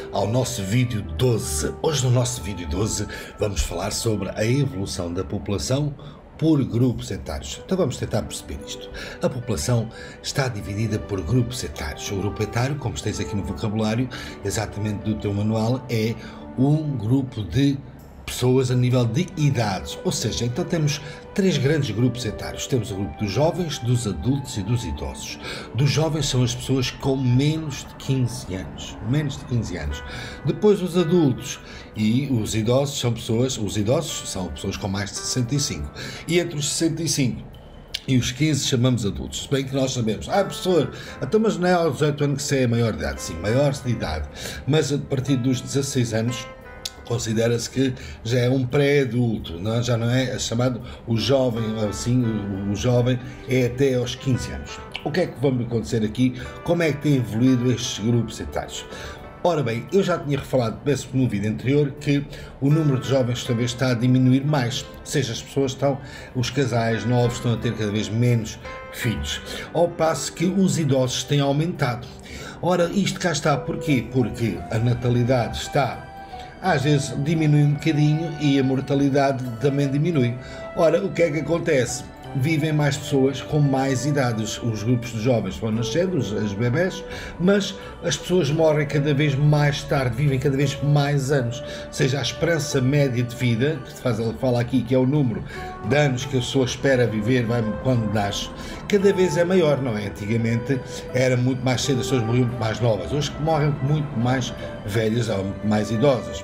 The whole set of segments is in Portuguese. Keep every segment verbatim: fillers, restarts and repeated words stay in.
ao nosso vídeo doze. Hoje no nosso vídeo doze vamos falar sobre a evolução da população por grupos etários. Então vamos tentar perceber isto. A população está dividida por grupos etários. O grupo etário, como tens aqui no vocabulário, exatamente do teu manual, é um grupo de pessoas a nível de idades, ou seja, então temos três grandes grupos etários. Temos o grupo dos jovens, dos adultos e dos idosos. Dos jovens são as pessoas com menos de quinze anos, menos de quinze anos. Depois os adultos e os idosos são pessoas, os idosos são pessoas com mais de sessenta e cinco. E entre os sessenta e cinco e os quinze chamamos adultos. Se bem que nós sabemos, ah, professor, então, mas não é aos dezoito anos que se é maior de idade? Sim, maior de idade, mas a partir dos dezasseis anos considera-se que já é um pré-adulto, não? Já não é chamado o jovem, assim, o, o jovem é até aos quinze anos. O que é que vai acontecer aqui? Como é que têm evoluído estes grupos etários? Ora bem, eu já tinha falado, penso no vídeo anterior, que o número de jovens talvez está a diminuir mais, ou seja, as pessoas estão, os casais novos estão a ter cada vez menos filhos, ao passo que os idosos têm aumentado. Ora, isto cá está, porquê? Porque a natalidade está às vezes diminui um bocadinho e a mortalidade também diminui. Ora, o que é que acontece? Vivem mais pessoas com mais idades. Os grupos de jovens vão nascendo, os, os bebés, mas as pessoas morrem cada vez mais tarde, vivem cada vez mais anos. Ou seja, a esperança média de vida, que se faz, fala aqui que é o número de anos que a pessoa espera viver vai, quando nasce, cada vez é maior, não é? Antigamente era muito mais cedo, as pessoas morriam muito mais novas. Hoje morrem muito mais velhas ou muito mais idosas.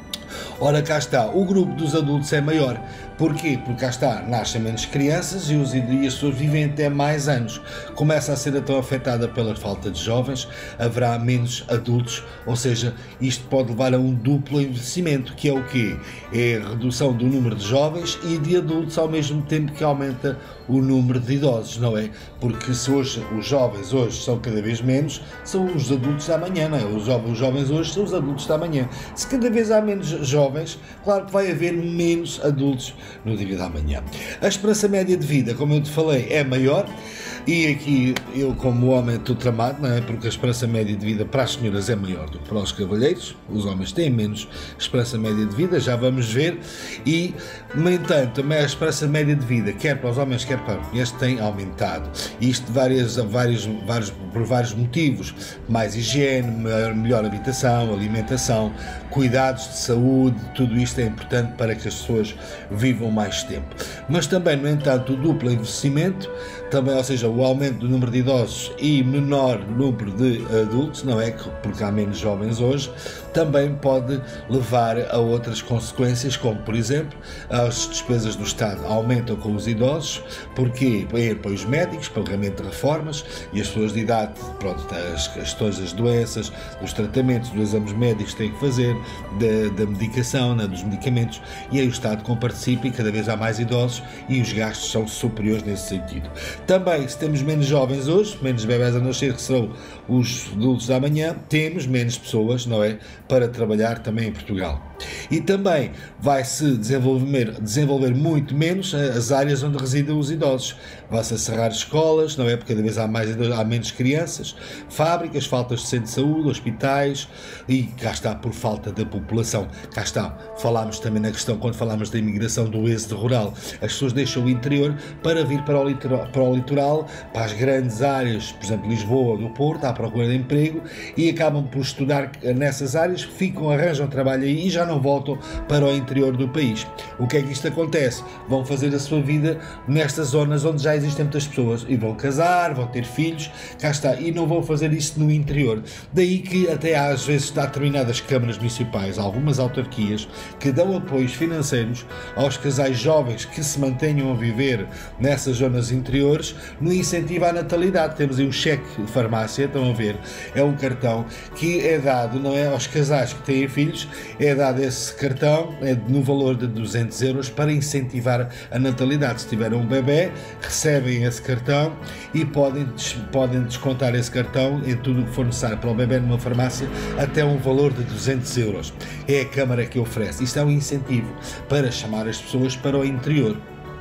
Ora, cá está, o grupo dos adultos é maior. Porquê? Porque cá está, nascem menos crianças e, os, e as pessoas vivem até mais anos. Começa a ser então afetada pela falta de jovens, haverá menos adultos, ou seja, isto pode levar a um duplo envelhecimento, que é o quê? É a redução do número de jovens e de adultos ao mesmo tempo que aumenta o número de idosos, não é? Porque se hoje os jovens hoje são cada vez menos, são os adultos da manhã, não é? Os jovens, os jovens hoje são os adultos da manhã. Se cada vez há menos jovens, claro que vai haver menos adultos no dia da manhã. A esperança média de vida, como eu te falei, é maior. E aqui eu, como homem, estou tramado, não é? Porque a esperança média de vida para as senhoras é maior do que para os cavalheiros. Os homens têm menos esperança média de vida, já vamos ver. E, no entanto, também a esperança média de vida, quer para os homens, quer para as mulheres, tem aumentado. Isto várias, vários, vários, por vários motivos. Mais higiene, melhor habitação, alimentação, cuidados de saúde, tudo isto é importante para que as pessoas vivam mais tempo. Mas também, no entanto, o duplo envelhecimento, também, ou seja, o aumento do número de idosos e menor número de adultos, não é? Porque há menos jovens hoje, também pode levar a outras consequências, como, por exemplo, as despesas do Estado aumentam com os idosos, porque para os médicos, pagamento de reformas, e as pessoas de idade, pronto, as questões das doenças, dos tratamentos, dos exames médicos que têm que fazer, da, da medicação, né, dos medicamentos, e aí o Estado comparticipa e cada vez há mais idosos e os gastos são superiores nesse sentido. Também, se temos menos jovens hoje, menos bebés a nascer, que serão os adultos da manhã, temos menos pessoas, não é, para trabalhar também em Portugal. E também vai-se desenvolver, desenvolver muito menos as áreas onde residem os idosos. Vai-se encerrar escolas, não é, porque cada vez há, mais, há menos crianças, fábricas, faltas de centro de saúde, hospitais, e cá está, por falta da população. Cá está, falámos também na questão, quando falámos da imigração do êxodo rural, as pessoas deixam o interior para vir para o litoral, para o litoral, para as grandes áreas, por exemplo, Lisboa ou do Porto, à procura de emprego, e acabam por estudar nessas áreas, ficam, arranjam trabalho aí e já não voltam para o interior do país. O que é que isto acontece? Vão fazer a sua vida nestas zonas onde já existem muitas pessoas e vão casar, vão ter filhos, cá está, e não vão fazer isso no interior. Daí que até às vezes há determinadas câmaras municipais, algumas autarquias, que dão apoios financeiros aos casais jovens que se mantenham a viver nessas zonas interiores, no incentivo à natalidade. Temos aí o cheque de farmácia, estão a ver, é um cartão que é dado, não é, aos casais que têm filhos, é dado esse cartão é no valor de duzentos euros para incentivar a natalidade. Se tiverem um bebê, recebem esse cartão e podem, podem descontar esse cartão em tudo o que for necessário para o bebê numa farmácia até um valor de duzentos euros. É a Câmara que oferece. Isto é um incentivo para chamar as pessoas para o interior.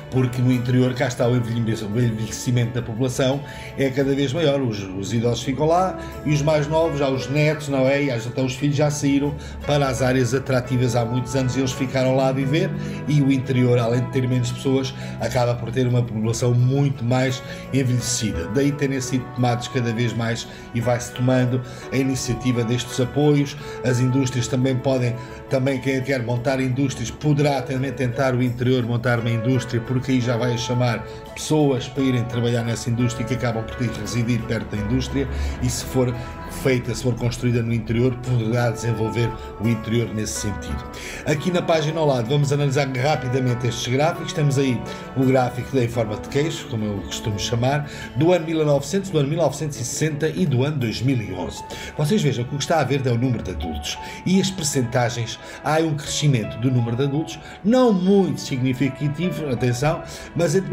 porque no interior cá está o envelhecimento da população, é cada vez maior, os, os idosos ficam lá e os mais novos, já os netos, não é? E até os filhos já saíram para as áreas atrativas há muitos anos e eles ficaram lá a viver, e o interior, além de ter menos pessoas, acaba por ter uma população muito mais envelhecida. Daí terem sido tomados cada vez mais e vai-se tomando a iniciativa destes apoios. As indústrias também podem, também quem quer montar indústrias poderá também tentar o interior montar uma indústria, porque aí já vai chamar pessoas para irem trabalhar nessa indústria que acabam por ter que residir perto da indústria, e se for feita, se for construída no interior, poderá desenvolver o interior nesse sentido. Aqui na página ao lado vamos analisar rapidamente estes gráficos. Temos aí o gráfico da em forma de queixo, como eu costumo chamar, do ano mil e novecentos, do ano mil novecentos e sessenta e do ano dois mil e onze. Vocês vejam que o que está a ver é o número de adultos e as percentagens. Há um crescimento do número de adultos, não muito significativo, atenção, mas entre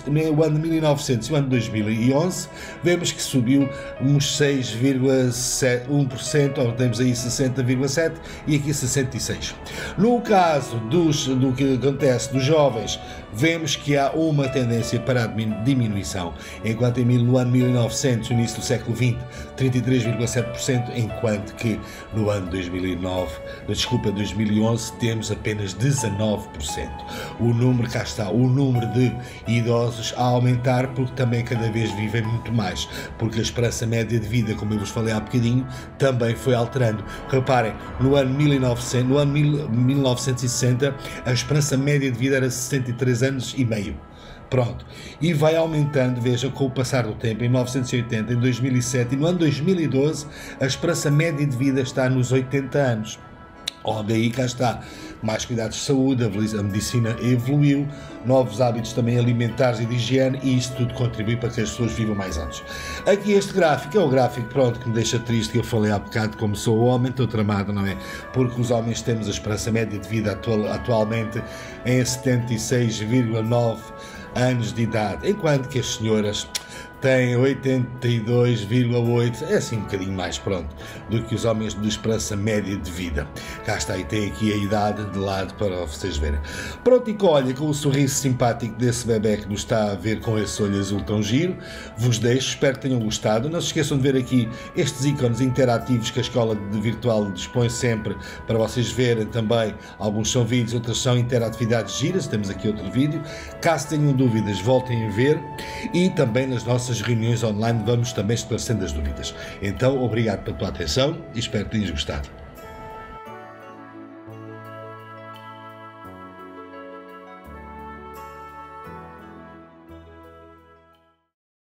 o ano de mil e novecentos e o ano de dois mil e onze vemos que subiu uns seis vírgula um por cento, ou temos aí sessenta vírgula sete por cento e aqui sessenta e seis por cento. No caso dos, do que acontece dos jovens, vemos que há uma tendência para a diminuição, enquanto em no ano mil e novecentos, no início do século vinte, trinta e três vírgula sete por cento, enquanto que no ano dois mil e nove, desculpa, dois mil e onze, temos apenas dezanove por cento. O número, cá está, o número de idosos a aumentar, porque também cada vez vivem muito mais, porque a esperança média de vida, como eu vos falei há bocadinho, também foi alterando. Reparem, no ano mil e novecentos, no ano mil novecentos e sessenta, a esperança média de vida era sessenta e três anos e meio. Pronto, e vai aumentando, veja, com o passar do tempo. Em mil novecentos e oitenta, em dois mil e sete e no ano dois mil e doze, a esperança média de vida está nos oitenta anos. Oh, daí cá está, mais cuidados de saúde, a medicina evoluiu, novos hábitos também alimentares e de higiene, e isto tudo contribui para que as pessoas vivam mais anos. Aqui este gráfico é o gráfico, pronto, que me deixa triste, que eu falei há bocado, como sou homem, estou tramado, não é? Porque os homens temos a esperança média de vida atual, atualmente em setenta e seis vírgula nove anos de idade, enquanto que as senhoras têm oitenta e dois vírgula oito, é assim um bocadinho mais, pronto, do que os homens de esperança média de vida. Cá está, e tem aqui a idade de lado para vocês verem. Pronto, e olha, com o sorriso simpático desse bebê que nos está a ver com esse olho azul tão giro, vos deixo, espero que tenham gostado. Não se esqueçam de ver aqui estes ícones interativos que a Escola de Virtual dispõe sempre para vocês verem também. Alguns são vídeos, outros são interatividades giras, temos aqui outro vídeo. Caso tenham dúvidas, voltem a ver, e também nas nossas reuniões online vamos também esclarecendo as dúvidas. Então, obrigado pela tua atenção e espero que tenhas gostado.